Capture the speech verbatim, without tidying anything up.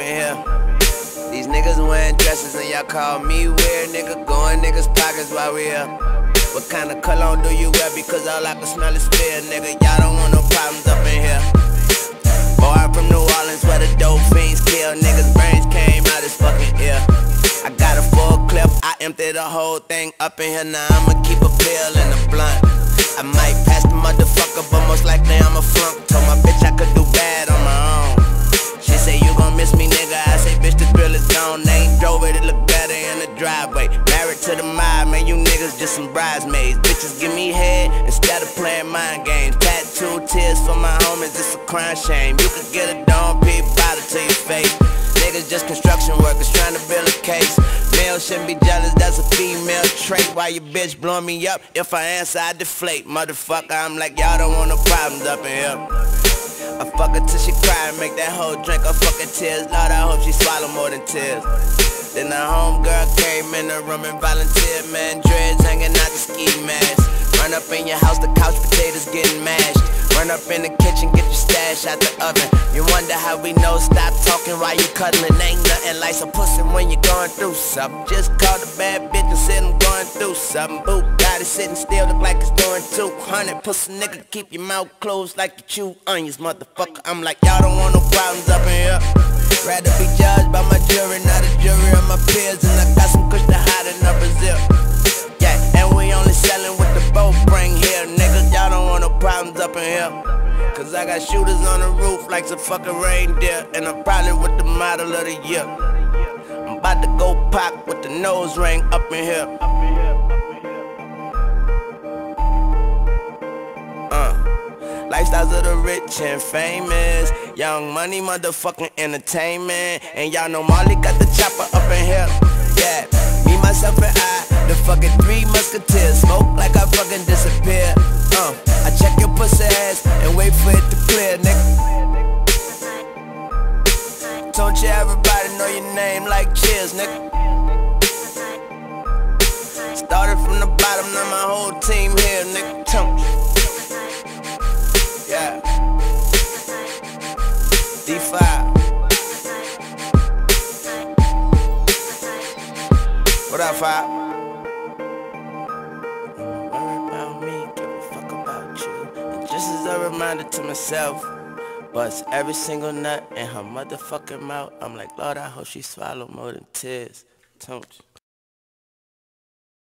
in here. These niggas wearing dresses and y'all call me weird, nigga. Going niggas' pockets while we here. What kind of cologne do you wear? Because all I can smell is fear, nigga. Y'all don't want no problems up in here. Boy, I'm from New Orleans where the dope fiends kill. Niggas' brains came out his fucking ear. I got a full clip, I emptied the whole thing up in here. Now I'ma keep a pill and a blunt. I might pass the motherfucker, but most likely I'm a flunk. Told my bitch I could do bad on my own. She say you gon' miss me, nigga. I say bitch, the thrill is gone. They ain't drove it, it look better in the driveway. Married to the mob, man, you niggas just some bridesmaids. Bitches give me head instead of playing mind games. Tattoo tears for my homies, it's a crime shame. You could get a Dom P bottle to your face. Niggas just construction workers trying to build a case. Male shouldn't be jealous, that's a female trait. Why your bitch blowing me up? If I answer, I deflate. Motherfucker, I'm like, y'all don't want no problems up in here. I fuck her till she cry and make that hoe drink her fucking tears. Lord, I hope she swallow more than tears. Then the homegirl came in the room and volunteered, man. Dreads hanging out the ski mask. Run up in your house, the couch potatoes getting mashed. Run up in the kitchen, get your stash out the oven. You wonder how we know, stop talking while you cuddling. Ain't nothing like some pussy when you're going through something. Just called a bad bitch and said I'm going through something. Boo, got it sitting still, look like it's doing two hundred. Pussy nigga, keep your mouth closed like you chew onions, motherfucker. I'm like, y'all don't want no problems up in here. Rather be judged by my jury, not a jury of my peers. And I got some kush to hide in up a zip. Yeah, and we only selling what the boat bring here. Niggas, y'all don't want no problems up in here. Cause I got shooters on the roof like some fucking reindeer. And I'm probably with the model of the year. I'm about to go pop with the nose ring up in here. Uh, lifestyles of the rich and famous. Young money, motherfucking entertainment. And y'all know Marley got the chopper up in here. Yeah, me, myself, and I, the fucking three musketeers. Smoke like I fucking disappear. Uh, I check your pussy ass and wait for it to clear, nigga. Don't you everybody know your name like cheers, nigga. Started from the bottom, now my whole team here, nigga. Don't you? Yeah. D five. What up, Five? Don't worry about me, give a fuck about you. And just as a reminder to myself, bust every single nut in her motherfucking mouth. I'm like, Lord, I hope she swallow more than tears. Don't you?